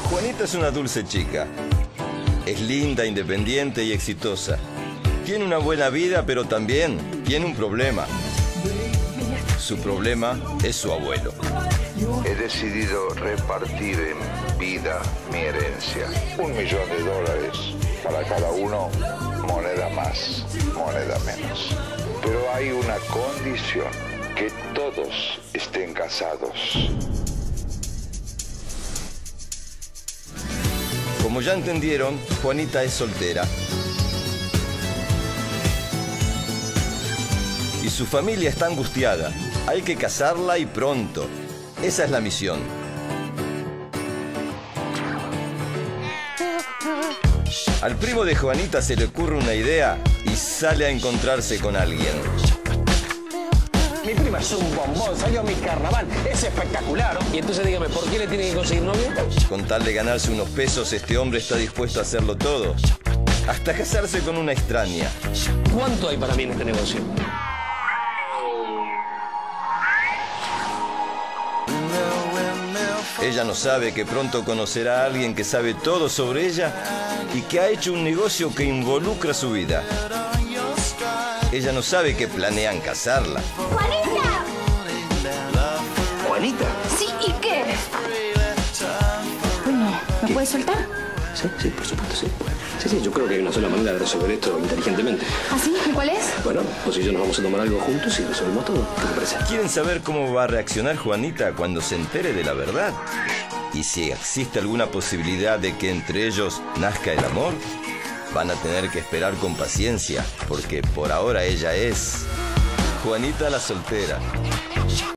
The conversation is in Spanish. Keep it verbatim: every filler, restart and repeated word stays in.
Juanita es una dulce chica. Es linda, independiente y exitosa. Tiene una buena vida, pero también tiene un problema. Su problema es su abuelo. He decidido repartir en vida mi herencia. Un millón de dólares para cada uno, moneda más, moneda menos. Pero hay una condición, que todos estén casados. Como ya entendieron, Juanita es soltera. Y su familia está angustiada. Hay que casarla y pronto. Esa es la misión. Al primo de Juanita se le ocurre una idea y sale a encontrarse con alguien. Mi prima es un bombón, salió a mi carnaval, es espectacular. Y entonces dígame, ¿por qué le tiene que conseguir novio? Con tal de ganarse unos pesos, este hombre está dispuesto a hacerlo todo. Hasta casarse con una extraña. ¿Cuánto hay para mí en este negocio? Ella no sabe que pronto conocerá a alguien que sabe todo sobre ella y que ha hecho un negocio que involucra su vida. Ella no sabe que planean casarla. ¡Juanita! ¿Juanita? Sí, ¿y qué? Bueno, ¿me puedes soltar? Sí, sí, por supuesto, sí. Sí, sí, yo creo que hay una sola manera de resolver esto inteligentemente. ¿Ah, sí? ¿Y cuál es? Bueno, pues si yo nos vamos a tomar algo juntos y resolvemos todo. ¿Qué te parece? ¿Quieren saber cómo va a reaccionar Juanita cuando se entere de la verdad? Y si existe alguna posibilidad de que entre ellos nazca el amor, van a tener que esperar con paciencia, porque por ahora ella es Juanita la soltera.